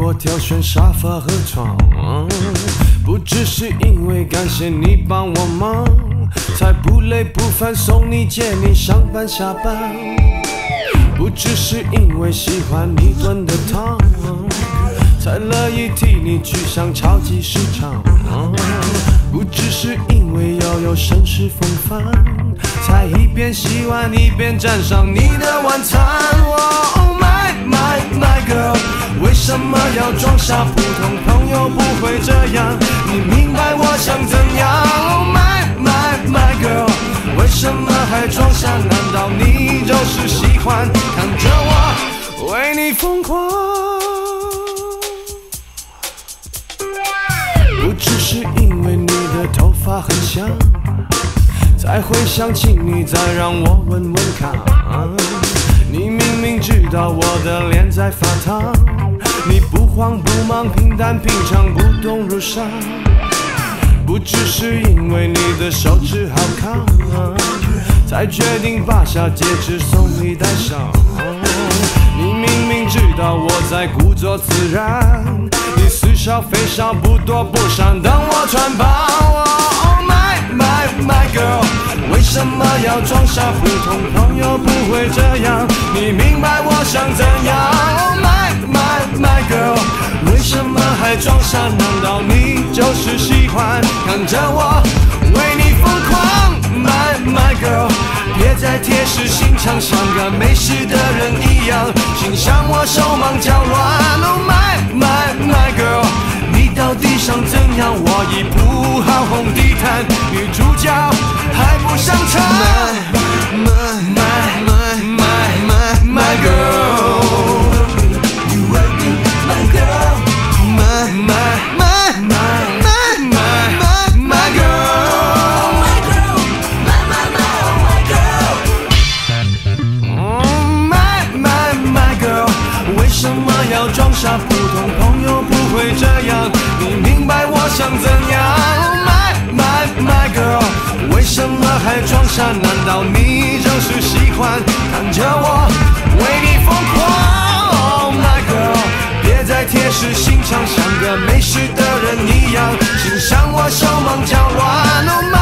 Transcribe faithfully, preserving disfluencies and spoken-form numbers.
我挑选沙发和床，不只是因为感谢你帮我忙，才不累不烦送你接你上班下班。不只是因为喜欢你炖的汤，才乐意替你去上超级市场。不只是因为要有绅士风范，才一边洗碗一边沾上你的晚餐。Oh my my my girl， 为什么要装傻？普通朋友不会这样，你明白我想怎样？ Oh my my my girl， 为什么还装傻？难道你就是喜欢看着我为你疯狂？不只是因为你的头发很香，才会想请你再让我闻闻看。你明明知道我的脸在发烫，你不慌不忙，平淡平常，不动如山。不只是因为你的手指好看，才决定把下戒指送你戴上。你明明知道我在故作自然，你似笑非笑，不躲不闪，等我穿帮。Oh my my my girl， 为什么要装傻？普通朋友不会这样，你明白我想怎样？ Oh my my my girl， 为什么还装傻？难道你就是喜欢看着我为你疯狂 ？My my girl， 别再铁石心肠，像个没事的人一样，心向我手忙脚乱。Oh my my my girl， 你到底想怎样？我已铺好红地毯，女主角还不上场。My my my my my my girl，You and me my girl，My my my my my my my girl，My girl，My my my my girl，My my my girl， 为什么要装傻？普通朋友不会这样，你明白我想怎样 ？My my my girl， 为什么还装傻？难道你就是喜欢看着我为你疯狂 ？Oh my girl， 别再铁石心肠，像个没事的人一样，心向我手忙脚乱。Oh my